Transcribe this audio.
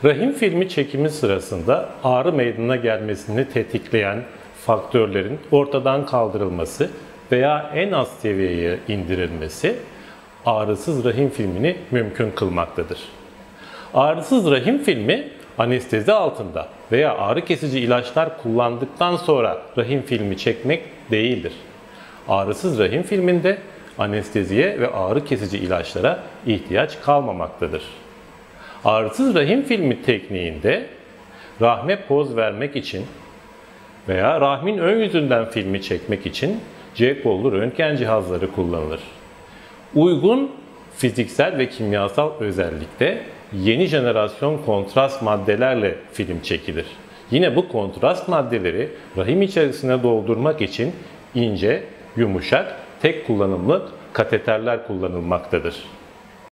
Rahim filmi çekimi sırasında ağrı meydana gelmesini tetikleyen faktörlerin ortadan kaldırılması veya en az seviyeye indirilmesi ağrısız rahim filmini mümkün kılmaktadır. Ağrısız rahim filmi anestezi altında veya ağrı kesici ilaçlar kullandıktan sonra rahim filmi çekmek değildir. Ağrısız rahim filminde anesteziye ve ağrı kesici ilaçlara ihtiyaç kalmamaktadır. Ağrısız rahim filmi tekniğinde rahme poz vermek için veya rahmin ön yüzünden filmi çekmek için C-kollu röntgen cihazları kullanılır. Uygun fiziksel ve kimyasal özellikte yeni jenerasyon kontrast maddelerle film çekilir. Yine bu kontrast maddeleri rahim içerisine doldurmak için ince, yumuşak, tek kullanımlı kateterler kullanılmaktadır.